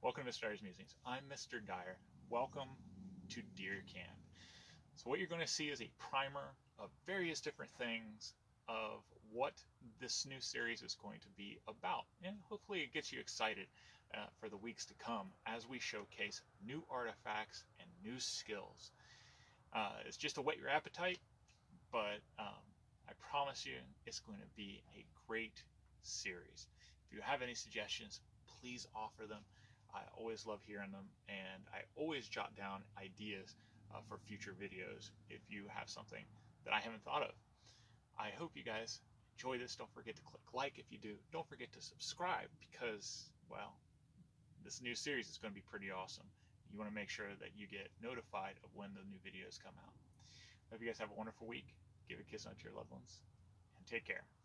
Welcome to Mr. Dyer's Musings. I'm Mr. Dyer. Welcome to Deer Camp. So what you're going to see is a primer of various different things of what this new series is going to be about. And hopefully it gets you excited for the weeks to come as we showcase new artifacts and new skills. It's just to whet your appetite, but I promise you it's going to be a great series. If you have any suggestions, please offer them. I always love hearing them, and I always jot down ideas for future videos if you have something that I haven't thought of. I hope you guys enjoy this. Don't forget to click like if you do. Don't forget to subscribe because, well, this new series is going to be pretty awesome. You want to make sure that you get notified of when the new videos come out. I hope you guys have a wonderful week. Give a kiss out to your loved ones, and take care.